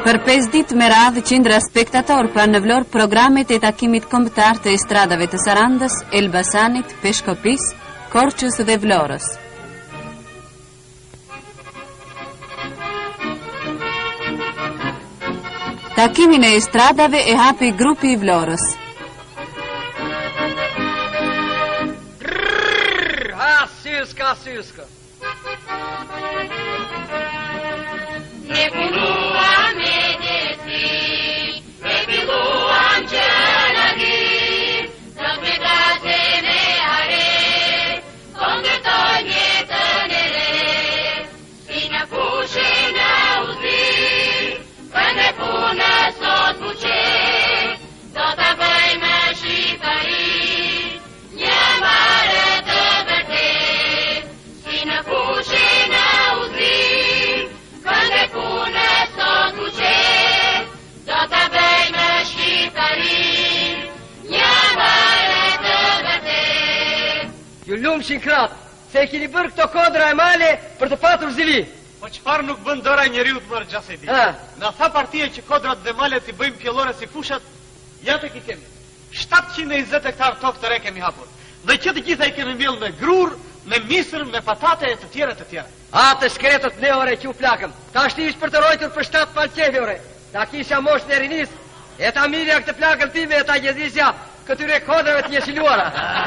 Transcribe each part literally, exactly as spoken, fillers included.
Për pesë ditë me radhë, qindra spektator për në vlorë programet e takimit kombëtar të estradave të Sarandës, Elbasanit, Peshkopis, Korçës dhe Vlorës. Takimin e estradave e hapi grupi i Vlorës. Ha, syska, syska. Ne punuam medicin, ne piluam gjënagin, të pregate me are, kongërtoj mjetën e re, si në fushë në uzim, për në punë sot buqe, do të bëjmë shqiptari, një mare të vërtet, si në fushë në uzim, për në punë sot buqe, do të bëjmë shqiptari, një mare të vërtet. Ju lumë shinkrat, se e kini bërë këto kodra e male për të patur zili. Po qëfar nuk bën dora njeriut mërë gjasë e di? Në tha partije që kodrat dhe malet i bëjmë pjellore si fushat, ja të ki kemi. shtatëqind e njëzet hektar tokë të re kemi hapur. Dhe që të gjitha i kemi mbjell me grur, me misër, me patate e të tjera të tjera. A të shkretët ne ore që u flakëm. Ta shti ishë për të rojtur për shtatë palqevi ore. Ta kisha mosh në rinis, e ta mirja këtë flakën time e ta gjezisja këtyre kodreve të njëshiluara.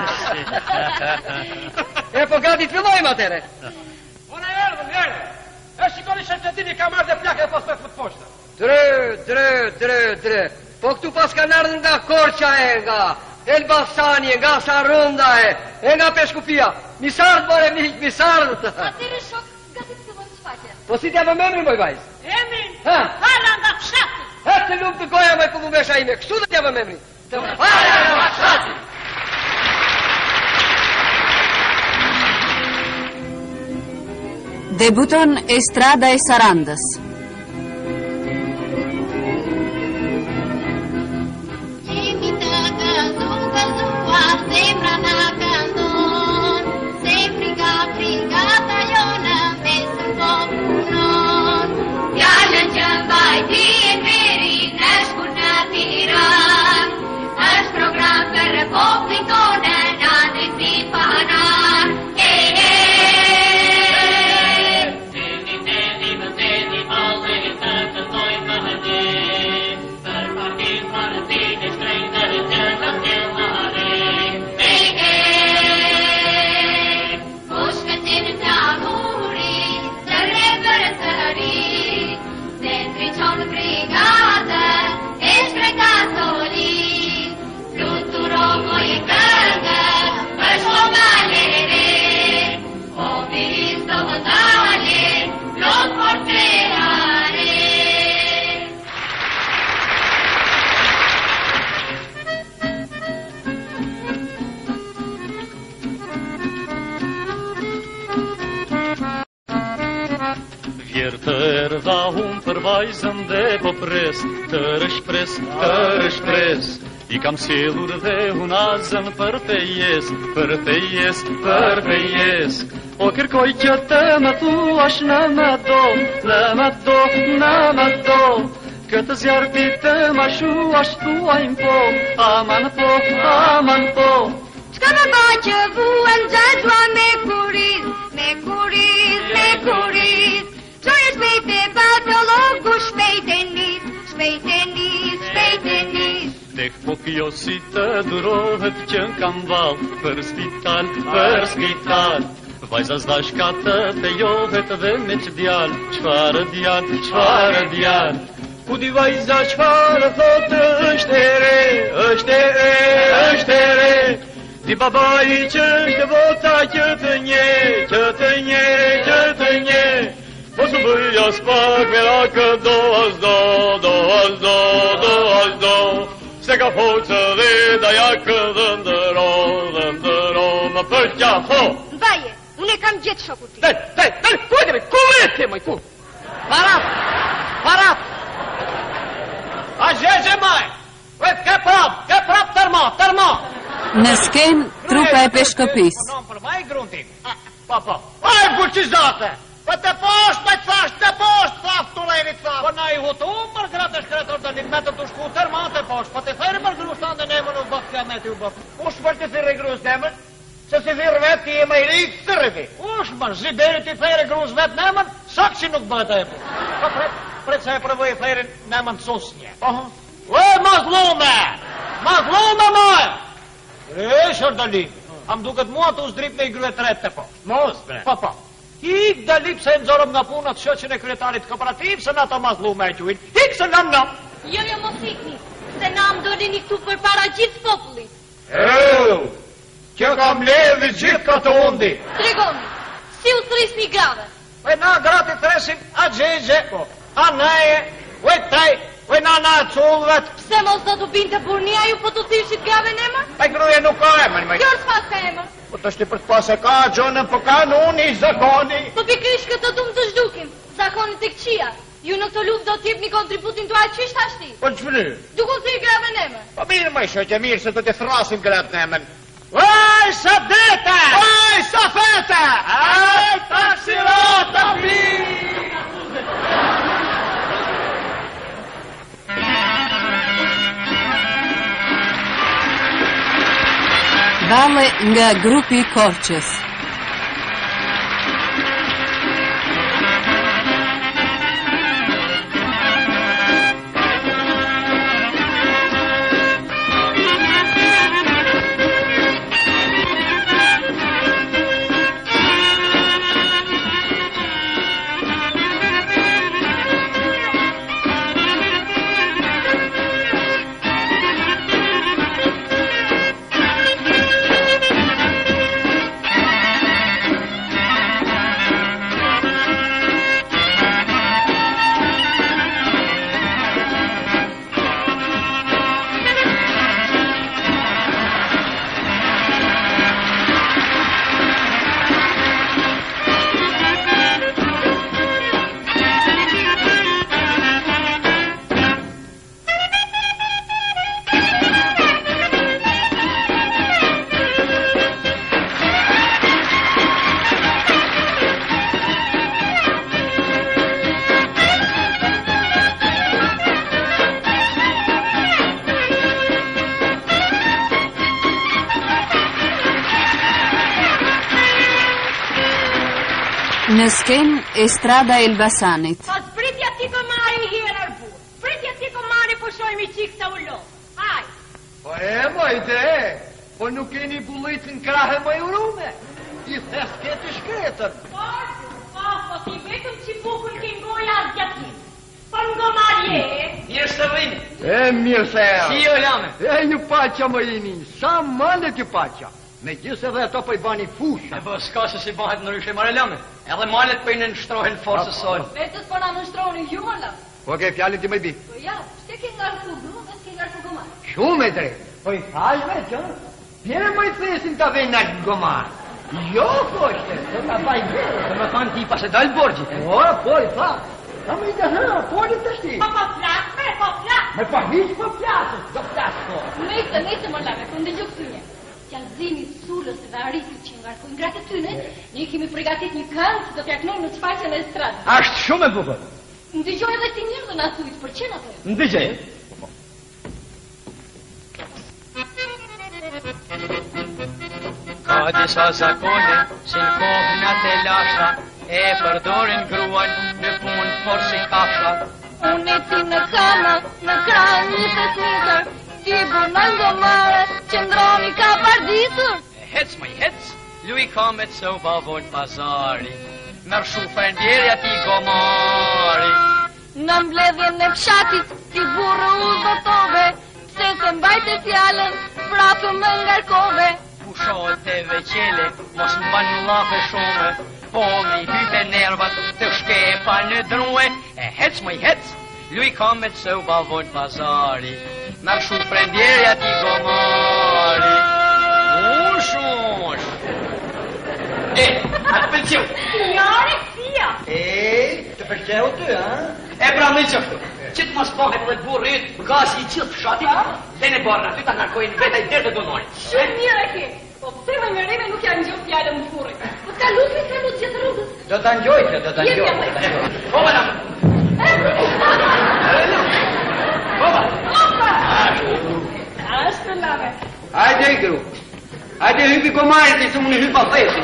E po gati të fillojmë atere. Una erdhëm, erdhëm. E shikoni shëqetini ka marrë dhe plakë e pas me fëtë poshtë. Drë, drë, drë, drë. Po këtu pas ka nardhën nga Korça e, nga Elbasani, nga Sarunda e, e nga Peshkupia. Misardë, more miq, misardë. Atyre shok, gati të vëmë shfaqe. Po si t'ja vëm emrin, boj bajs? Emrin? Ha? Hala nga fshati. E të lumë të goja me këllu mesha ime, kështu dhe t'ja vëm emrin. Hala nga fshati. Debuton Estrada e Sarandës. Qemi të gëzu, gëzuar, zemra në këndon, se friga, frigata jonë, besën po punon. Fjallën që mbajti e veri, në shkur në Tiran, është program për Republin tonë, në drejtësi panar. Të erdha hum për vajzën dhe po pres, të rëshpres, të rëshpres. I kam sjellur dhe hunazën për fejes, për fejes, për fejes. O kërkoj që të më thuash në më do, në më do, në më do. Këtë zjarpi të më shuash thuajnë po, aman po, aman po. Qka më ba që vuan gjazua me kuriz, me kuriz, me kuriz. Qoj e shpejt e patologu, shpejt e nis, shpejt e nis, shpejt e nis. Tek po kjo si të durohet që kam val, për spital, për spital. Vajza zdashka të fejohet dhe me që djal, qfarë djal, qfarë djal. Ku di vajza qfarë thotë është e re, është e re, është e re. Di babai që është vota që të nje, që të nje, që të nje. Po së bëja s'pak me rakë do as do, do as do, do as do. Se ka forcë dhe da jakë dhe ndëro, dhe ndëro më përqa ho. Vaje, unë e kam gjithë shoku ti. Daj, daj, daj, ku e dhe me, ku e të moj, ku? Parat, parat. A zhezhe maj, vetë ke prap, ke prap tërma, tërma. Në sken, trupa e Peshkopis. Punon për maj gruntin. Pa, pa. Aj, buqizate. Po të poshtë, me të thashtë, të poshtë, thaftë të lejrit thaftë. Po na i hutu, mërgra. shkretor të një metër të shku tërmate posh, po të thejrë për grustan dhe nemën u bëf kja me ty u bëf. Ush për të thirë grus nemën, se si thirë vetë ti e më i rikë të rrifi. Ush më ziberi ti thejrë grus vetë nemën, sak që nuk bëhet e për. Po pret, pret se e përvoj e thejrë nemën të susnje. Oho. E, mazlume! Mazlume, moj! E, shërdali, am duket mua të uzdrip me i gryet rete po. Mos, bre. Po, po. Hik dalip se nëzorëm nga punat shoqën e kryetarit kooperativ, se në ato mazlume e quin. Hik se nam nam. Jo, jo, mos ikni, se na më doli një këtu për para gjithë popullit. Euu, që kam ledhi gjithë ka të undi. Tregoni, si u thris një grave? E na grati thresim a gjegje, a neje, ue tej, ue na na e cullvet. Pse mos do të binte burnia ju po të thirshit grave në emër? Pa i gruja nuk ka emër, me. Kjo s'pas ka emër. Po të shti për të pas e ka gjonën, po ka në unë i zakoni. Po pikrish këtë të më të zhdukim, zakoni të këqia. Ju në këtë luft do t'jep një kontributin të ajë qysht ashti. Po që fëllë? Dukon se i grave në emër. Po mirë, më shoqe, mirë se të të thrasim grave në emër. Oj, sa dete! Oj, sa fete! Aj, taksirata pi! Valle nga grupi Korçës. Në sken Estrada Elbasanit. Pas pritja ti ko mari hirë arbu. Pritja ti ko mari po shojmë i qikë sa ullo. Haj. Po e, mojte, po nuk keni bullicën krahe më jurume. I thes keti shkretën. Po, po, po, ti vetëm që bukën ti ngoja as gjatim. Po ngo marje. Mirë se vini. E, mirë se e. Si jo lame? E, ju paqa më jini, sa malet ju paqa. Me gjithse dhe ato po i bani fusha. E po s'ka se si bahet në ryshe mare lame. Edhe malet për i në nështrohen forësës solë. Vetës po na nështroni ju më la. Po ke fjallin ti më i bi. Po ja, shte ke nga rëfu gru, dhe s'ke nga rëfu gomar. Shumë e drejt. Po i thash me që, pjene më i thesin të vej në gomar. Jo, koshte, të ta baj bërë. Të më thanë ti pas e dalë borgjit. Po, po i tha. Ta më i të hëra, po një të shti. Po po flas, me, po flas. Me pa hiq po flasës, do flasë po. Mese, mese më la, me këndë gjë këtynje. Qazimi sulës dhe arritit që nga rëkojnë gratë të tyne, ne kemi pregatit një këngë që do t'jaknojnë në qfaqen e stradë. Ashtë shumë e bukur. Ndëgjoj edhe ti njërë dhe në thujtë, për që në të? Ndëgjoj. Ka disa zakone që në kohën atë e lasha e përdorin gruan në punë por si kafsha. Unë e ti në kamë, në kranë një të smithër, ti bërnën gomare, që ndroni ka pardisur. Hec më i hec, lui kamet se u bavon pazari, mërë shufër ndjerja ti gomari. Në mbledhjen në fshatit, ti burë u zotove, pse se mbajte fjallën, prapë më ngarkove. Pushohet e veqele, mos më banë lafe shumë, po mi hype nervat të shkepa në drue. E hec më i hec, lui kamet se u bavon pazari, mërë shufër ndjerja ti gomari. Ush, ush. E, atë pëlqeu. Njare fia. E, të pëlqeu ty, ha? E pra me qëftu. Që të mos pohet dhe burrit, gasi i qëtë fshatit, dhe në barën aty ta ngarkojnë vetaj dherë dhe donojnë. Shumë mirë e ke. Po pse më njërime nuk janë gjohë fjallën në furri. Po t'ka lupi se lu gjithë rrugës. Do t'a njojtë, do t'a njojtë. O, madam. Haide, Igru. Haide, hypi komari, sunt un hypa fesis.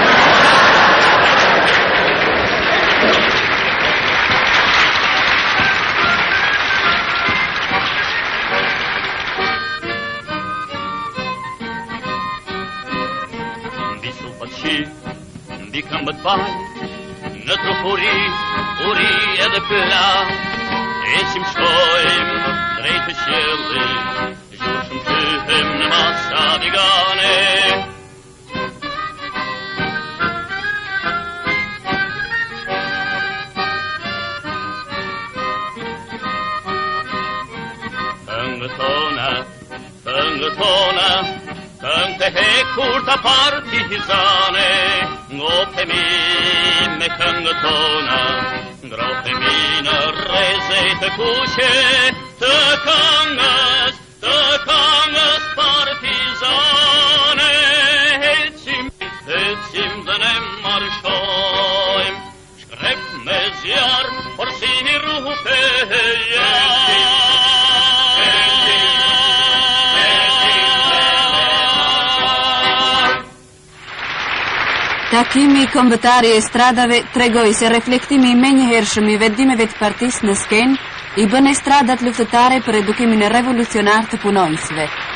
Visul paci, bicam băt bani, nătru furi, urie de păla, esim șoim, drejtë qelli, zhushëm tyhem në masa vigane. Këngë tona, këngë tona, këngë të hekur të partizane, ngopemi me këngë tona, ngrohemi në reze të kuqe, të këngës, të këngës partizane. Hecim, hecim dhe ne marshojmë, shkrep me zjarë, por si një rupeja. Takimi i kombëtari e stradave tregoi se reflektimi i menjëhershëm i vendimeve të partisë në skenë i bën estradat luftëtare për edukimin e revolucionar të punonjësve.